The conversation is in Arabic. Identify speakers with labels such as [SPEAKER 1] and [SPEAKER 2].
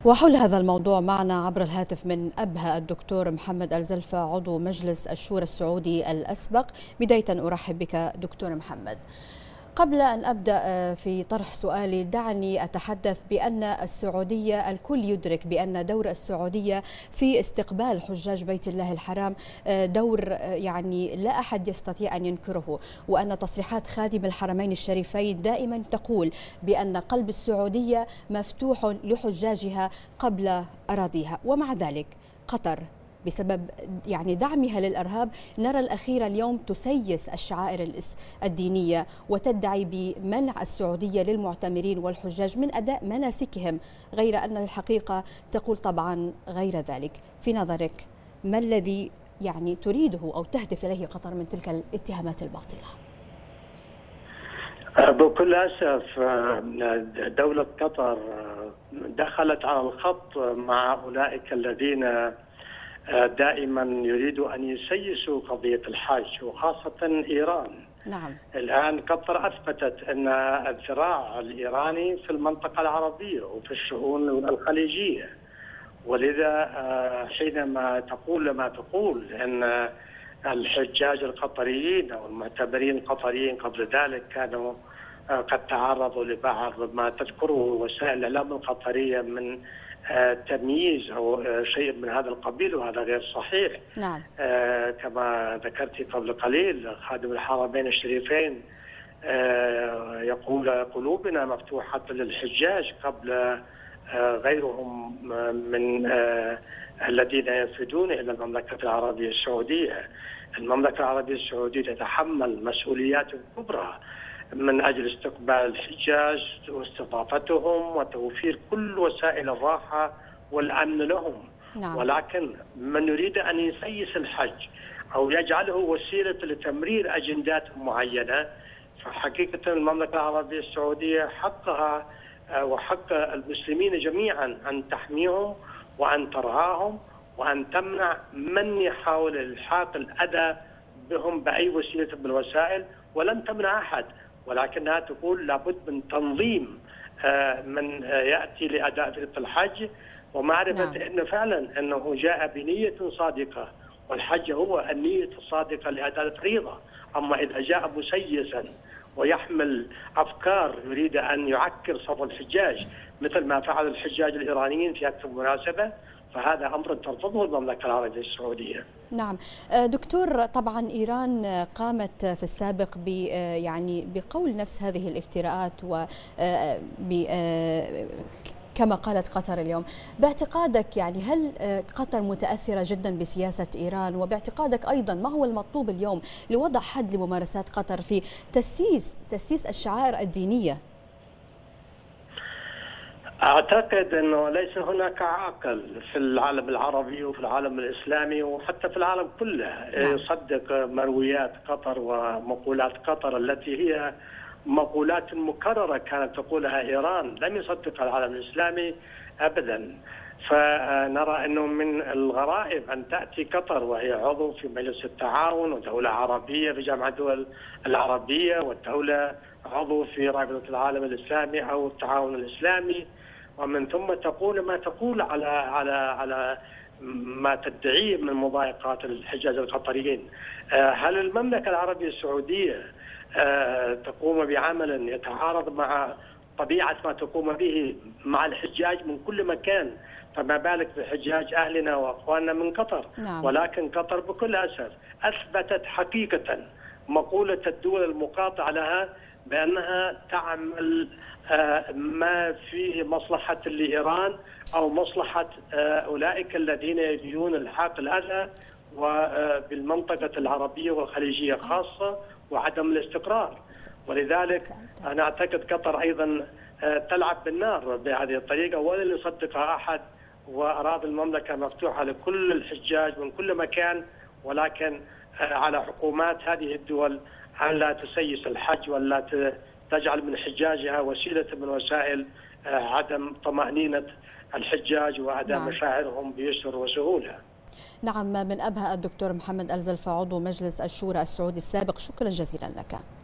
[SPEAKER 1] وحول هذا الموضوع معنا عبر الهاتف من أبها الدكتور محمد الزلفة عضو مجلس الشورى السعودي الأسبق. بداية أرحب بك دكتور محمد. قبل أن أبدأ في طرح سؤالي دعني أتحدث بأن السعودية الكل يدرك بأن دور السعودية في استقبال حجاج بيت الله الحرام دور يعني لا أحد يستطيع أن ينكره، وأن تصريحات خادم الحرمين الشريفين دائما تقول بأن قلب السعودية مفتوح لحجاجها قبل أراضيها. ومع ذلك قطر بسبب دعمها للإرهاب نرى الأخيرة اليوم تسيس الشعائر الدينية وتدعي بمنع السعودية للمعتمرين والحجاج من أداء مناسكهم، غير أن الحقيقة تقول طبعا غير ذلك. في نظرك ما الذي تريده أو تهدف إليه قطر من تلك الاتهامات الباطلة؟
[SPEAKER 2] بكل أسف دولة قطر دخلت على الخط مع أولئك الذين دائما يريدوا أن يسيسوا قضية الحج وخاصة إيران.
[SPEAKER 1] نعم.
[SPEAKER 2] الآن قطر أثبتت أن الذراع الإيراني في المنطقة العربية وفي الشؤون الخليجية، ولذا حينما تقول أن الحجاج القطريين أو المعتمرين القطريين قبل ذلك كانوا قد تعرضوا لبعض ما تذكره وسائل الإعلام القطرية من تمييز أو شيء من هذا القبيل، وهذا غير صحيح.
[SPEAKER 1] نعم.
[SPEAKER 2] كما ذكرت قبل قليل خادم الحرمين الشريفين يقول قلوبنا مفتوحة للحجاج قبل غيرهم من الذين يفدون إلى المملكة العربية السعودية. المملكة العربية السعودية تتحمل مسؤوليات كبرى من أجل استقبال الحجاج واستضافتهم وتوفير كل وسائل الراحة والأمن لهم.
[SPEAKER 1] نعم.
[SPEAKER 2] ولكن من يريد أن يسيس الحج أو يجعله وسيلة لتمرير أجندات معينة، فحقيقة المملكة العربية السعودية حقها وحق المسلمين جميعا أن تحميهم وأن ترعاهم وأن تمنع من يحاول إلحاق الأذى بهم بأي وسيلة من الوسائل، ولن تمنع أحد، ولكنها تقول لابد من تنظيم من يأتي لأداء فريضة الحج ومعرفة
[SPEAKER 1] نعم.
[SPEAKER 2] أنه فعلا أنه جاء بنية صادقة، والحج هو النية الصادقة لأداء الفريضة. أما إذا جاء مسيسا ويحمل أفكار يريد أن يعكر صف الحجاج مثل ما فعل الحجاج الإيرانيين في أكثر مناسبة، فهذا أمر ترفضه المملكة العربية السعودية.
[SPEAKER 1] نعم دكتور، طبعا إيران قامت في السابق بقول نفس هذه الافتراءات و كما قالت قطر اليوم. باعتقادك هل قطر متأثرة جدا بسياسة إيران؟ وباعتقادك أيضا ما هو المطلوب اليوم لوضع حد لممارسات قطر في تسييس الشعائر الدينية؟
[SPEAKER 2] أعتقد أنه ليس هناك عاقل في العالم العربي وفي العالم الإسلامي وحتى في العالم كله يصدق مرويات قطر ومقولات قطر التي هي مقولات مكررة كانت تقولها إيران، لم يصدقها العالم الإسلامي أبدا. فنرى أنه من الغرائب أن تأتي قطر وهي عضو في مجلس التعاون ودولة عربية في جامعة الدول العربية والدولة عضو في رابطة العالم الإسلامي أو التعاون الإسلامي، ومن ثم تقول ما تقول على ما تدعيه من مضايقات الحجاج القطريين. هل المملكة العربية السعودية تقوم بعمل يتعارض مع طبيعة ما تقوم به مع الحجاج من كل مكان، فما بالك بحجاج أهلنا وأخواننا من قطر؟
[SPEAKER 1] نعم.
[SPEAKER 2] ولكن قطر بكل أسف أثبتت حقيقة مقولة الدول المقاطعة لها بأنها تعمل ما فيه مصلحة لإيران أو مصلحة أولئك الذين يريدون الحاق الأذى وبالمنطقة العربية والخليجية خاصة وعدم الاستقرار. ولذلك أنا أعتقد قطر أيضا تلعب بالنار بهذه الطريقة ولن يصدقها أحد، وأراضي المملكة مفتوحة لكل الحجاج من كل مكان، ولكن على حكومات هذه الدول أن لا تسيس الحج ولا تجعل من حجاجها وسيلة من وسائل عدم طمأنينة الحجاج وأداء مشاعرهم بيسر وسهولة.
[SPEAKER 1] نعم، من أبها الدكتور محمد الزلفة عضو مجلس الشورى السعودي السابق، شكرا جزيلا لك.